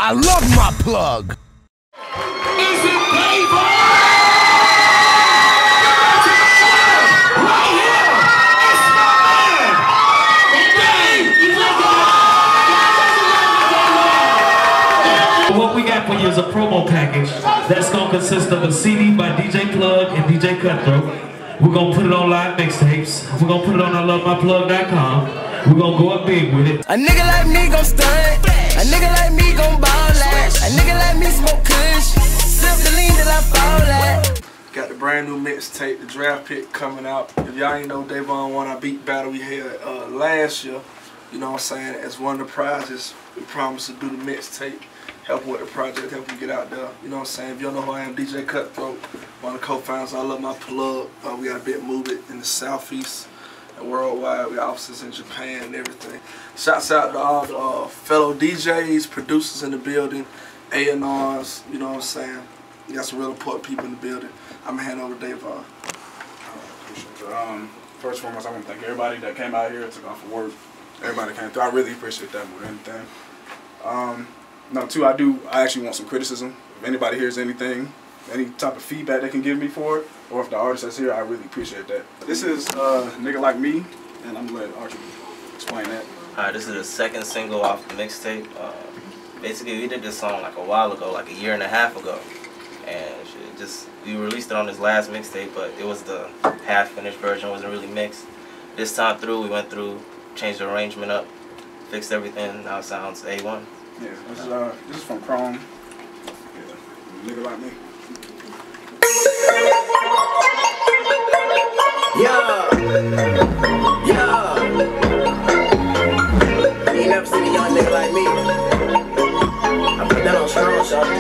I love my plug. Is it David? Right here, it's my man, Dave. What we got for you is a promo package that's gonna consist of a CD by DJ Plug and DJ Cutthroat. We're gonna put it on live mixtapes. We're gonna put it on ILoveMyPlug.com. We're gonna go up big with it. A nigga like me gon' stunt. A nigga like me gon' ball at. A nigga like me smoke kush. Sip the lean till I fall at. Got the brand new mixtape, the draft pick coming out. If y'all ain't know Davon won our beat battle we had last year, you know what I'm saying, as one of the prizes, we promised to do the mixtape, help with the project, help you get out there. You know what I'm saying? If you don't know who I am, DJ Cutthroat, one of the co-founders. I Love My Plug. We got a big movement in the Southeast and worldwide. We got offices in Japan and everything. Shouts out to all the fellow DJs, producers in the building, A&Rs, you know what I'm saying? We got some real important people in the building. I'm going to hand over to Davon. First and foremost, I want to thank everybody that came out here, took off for work. Everybody came through. I really appreciate that more than anything. Number two, I actually want some criticism. If anybody hears anything, any type of feedback they can give me for it, or if the artist that's here, I really appreciate that. This is Nigga Like Me, and I'm going to let Archie explain that. Alright, this is the second single off the mixtape. Basically, we did this song like a while ago, like a year and a half ago. And we released it on this last mixtape, but it was the half-finished version, wasn't really mixed. This time through, we went through, changed the arrangement up, fixed everything, now it sounds A1. Yeah, this is from Chrome. Yeah, Nigga Like Me. Yeah. You ain't never seen a young nigga like me. I put that on strong, shawty.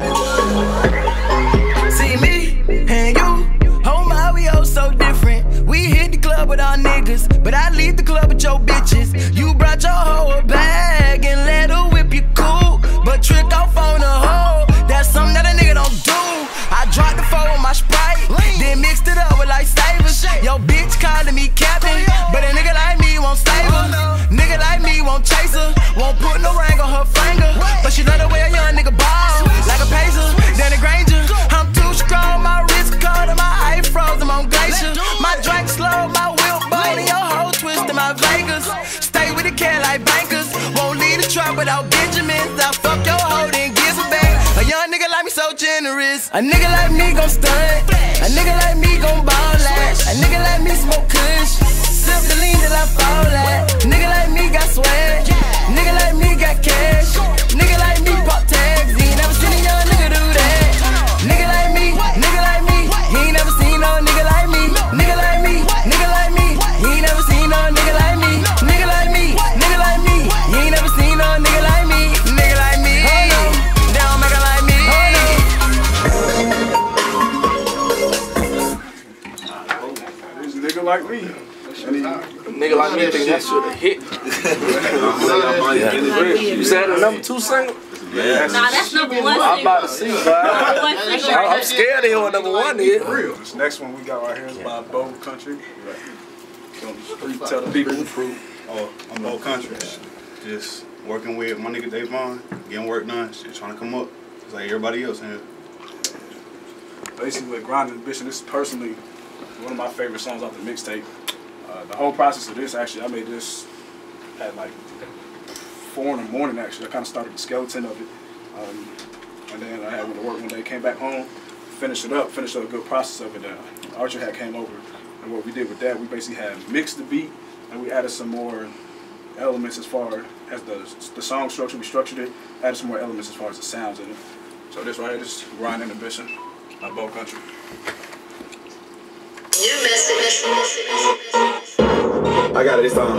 See me and you, oh my, we all so different. We hit the club with our niggas, but I leave the club with your bitches. You brought your hoe a bag and let her whip you cool, but trick off on the hoe, that's something that a nigga don't do. I dropped the phone with my Sprite, then mixed it up with lightsabers. Yo bitch calling me captain, but a nigga like me won't save her. Nigga like me won't chase her, won't put no ring on her finger, but she love the way a young nigga ball, like a pacer, Danny Granger. I'm too strong, my wrist cold and my ice frozen on glacier. My drink slow, my whip bone, and your whole twist in my Vegas. Stay with the cat like bankers, won't leave the trap without Benjamins. I fuck your hoe, then give some back. A young nigga like me so generous. A nigga like me gon' stunt. A nigga like me gon' ball at. A nigga like me smoke kush. Sip the lean till I fall at. Nigga like me got swag. Nigga like me got cash. Nigga like me pop tags. He ain't never seen a young nigga do that. Nigga like me, nigga like me. He ain't never seen no nigga like me. Nigga like me, nigga like me. He ain't never seen no nigga like me. Nigga like me, nigga like me. He ain't never seen no nigga like me. Nigga like me. They don't make it like me. This nigga like me. Nigga like me think that should have hit. You said the number 2 single? Yeah. Nah, that's number 1 single. I'm about to see, bro. I'm scared to hear what number 1 is. This next one we got right here is by Bold Country. Tell the people. Oh, I'm Bold Country. Just working with my nigga Davon, getting work done, shit, trying to come up. Just like everybody else in here. Basically, with Grinding Ambition, this is personally one of my favorite songs off the mixtape. The whole process of this, actually, I made this at like 4 in the morning, actually. I kind of started the skeleton of it. And then I had went to work one day, came back home, finished up a good process of it. Archer had came over, and what we did with that, we basically had mixed the beat, and we added some more elements as far as the song structure. We structured it, added some more elements as far as the sounds in it. So this right here, this is Grinding Ambition by Bold Country. New message. I got it this time.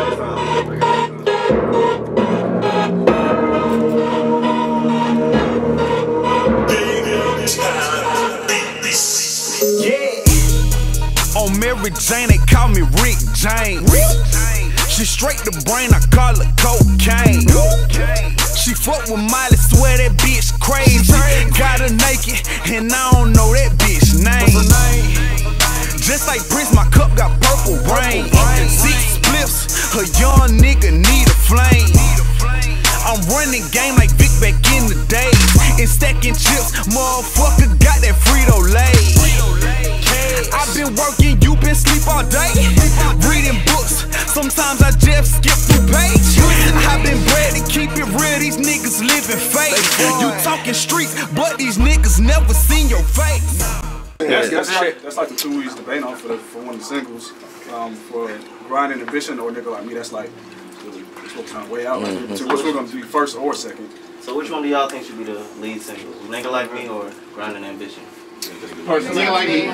Yeah. On Mary Jane, they call me Rick James. She straight the brain, I call her cocaine. She fuck with Miley, swear that bitch crazy. Got her naked, and I don't know that bitch name. Just like Prince, my cup got purple rain. 6 spliffs, a young nigga need a flame. I'm running game like Vic back in and stacking chips. Motherfucker got that Frito-Lay. I've been working, you been sleep all day. Reading books, sometimes I just skip through page. I've been bred to keep it real, these niggas living fake. You talking streets, but these niggas never seen your face. That's like the 2 weeks debate on for one of the singles. For Grind and Ambition or a nigga like me, that's like it's what kind of way out. So which we're gonna be first or second. So which one do y'all think should be the lead single? Nigga Like Me or Grind and Ambition? Nigga Like Me.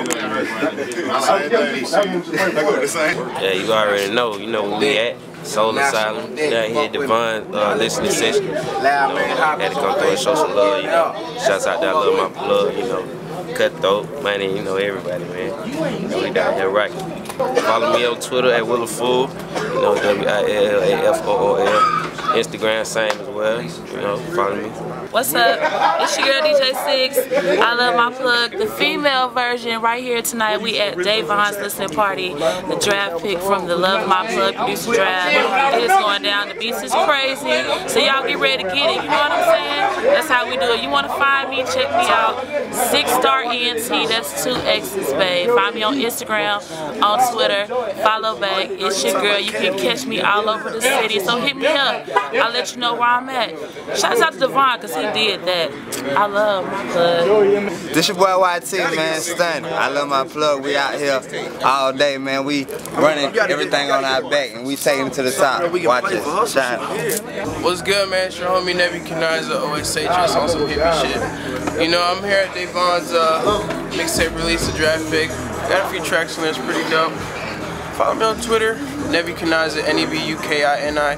Yeah, you already know. You know where we at. Soul Asylum. Down here at Devon listening session. Had to come through and show some love, you know. Shouts out to I Love My Plug, you know. Cutthroat, Money, you know, everybody, man. You know, we down here rocking. Follow me on Twitter at WillAFool, you know, WILLAFOOL. Instagram, same as well, you know, follow me. What's up? It's your girl DJ Six. I Love My Plug. The female version right here tonight. We at Davon's listening party. The draft pick from the Love My Plug producer draft. It is going down. The beats is crazy. So y'all get ready to get it. You know what I'm saying? That's how we do it. You want to find me? Check me out. 6star ENT. That's 2 X's, babe. Find me on Instagram, on Twitter. Follow back. It's your girl. You can catch me all over the city. So hit me up. I'll let you know where I'm at. Shouts out to Devon because he did that. I love my plug. This your boy YT, man. Stunning. I love my plug. We out here all day, man. We running everything on our back and we taking it to the top. Watch this. Shine. What's good, man? It's your homie Nebuchadnezzar, OSA, just on some hippie shit. You know, I'm here at Davon's mixtape release, the draft pick. Got a few tracks in there, it's pretty dope. Follow me on Twitter, Nebuchadnezzar, NEBUKINI,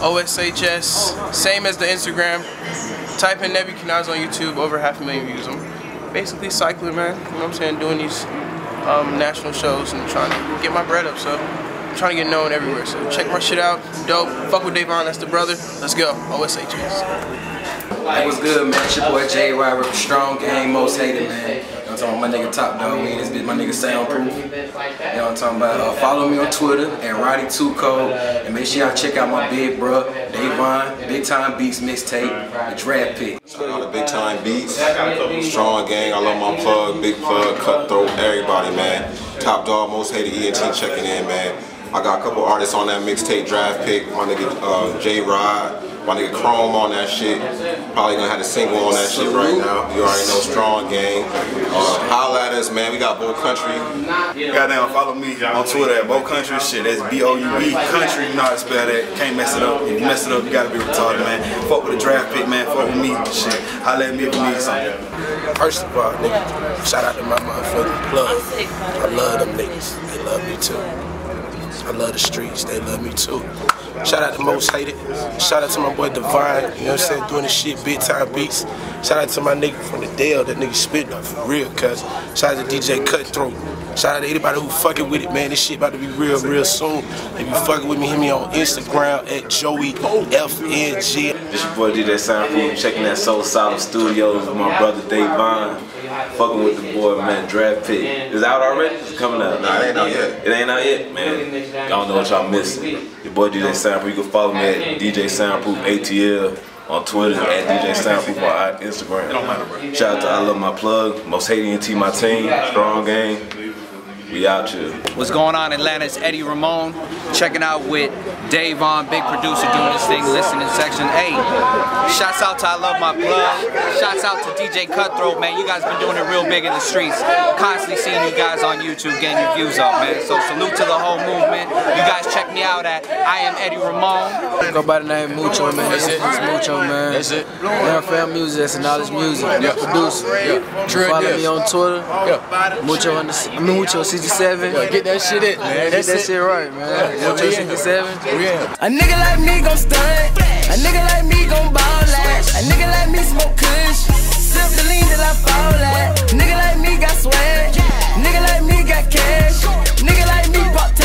OSHS, same as the Instagram. Type in Nebuchadnezzar on YouTube, over 500,000 views. I'm basically cycling, man. You know what I'm saying? Doing these national shows and trying to get my bread up. So I'm trying to get known everywhere. So check my shit out. Dope. Fuck with Davon, that's the brother. Let's go. OSHS. Hey, what's good, man? It's your boy J. Robert, Strong Gang, Most Hated, man. I'm talking about my nigga Top Dog, we in this bitch, my nigga Soundproof. You know what I'm talking about? Follow me on Twitter at Roddy2Code, and make sure y'all check out my big bro, Davon, Big Time Beats mixtape, the draft pick. Shout out to Big Time Beats, Strong Gang, I Love My Plug, Big Plug, Cutthroat, everybody, man. Top Dog, Most Hated ENT checking in, man. I got a couple artists on that mixtape draft pick, my nigga J-Rod. My nigga Chrome on that shit. Probably gonna have a single on that shit right now. You already know Strong Gang. Holla at us, man. We got Bow Country. Goddamn, follow me on Twitter at Bow Country. Shit, that's B-O-U-E Country. You know how to spell that. Can't mess it up. If you mess it up, you gotta be retarded, man. Fuck with the draft pick, man. Fuck with me. Shit. Holla at me if you need something. First of all, nigga, shout out to my motherfucking plug. I love them niggas. They love me too. I love the streets. They love me too. Shout out to Most Hated. Shout out to my boy Divine, you know what I'm saying, doing this shit, Big Time Beats. Shout out to my nigga from the Dale, that nigga spitting up for real, cuz. Shout out to DJ Cutthroat. Shout out to anybody who fucking with it, man. This shit about to be real, real soon. If you fucking with me, hit me on Instagram at JoeyFNG. This your boy DJ Soundproof, checking that Soul Asylum Studios with my brother Davon. Fucking with the boy, man, draft pick. Is it out already? It's coming out. Nah, it ain't out yet. It ain't out yet, man. Y'all know what y'all missing. Your boy DJ Soundproof. You can follow me at DJ Soundproof ATL on Twitter, at DJ Soundproof on Instagram. It don't matter, bro. Shout out to I Love My Plug, Most Hated ENT, my team, Strong Gang. We out here. What's going on, Atlanta? It's Eddie Ramon. Checking out with Davon, big producer, doing this thing, listening section. Hey, shouts out to I Love My Plug. Shouts out to DJ Cutthroat, man. You guys been doing it real big in the streets. Constantly seeing you guys on YouTube getting your views up, man. So salute to the whole movement. You guys check me out at I Am Eddie Ramon. Go by the name Mucho, man. That's it. It's Mucho, man. That's it. NFL music, that's knowledge music. Yeah. Producer. Yeah. Follow me on Twitter. Yeah. Mucho 67. Yo, get that shit in, man. Get that shit right, man. Mucho 67. A nigga like me gon' stunt. A nigga like me gon' ball at. A nigga like me smoke kush. Sip the lean till I fall at. Nigga like me got swag. Nigga like me got cash. Nigga like me bought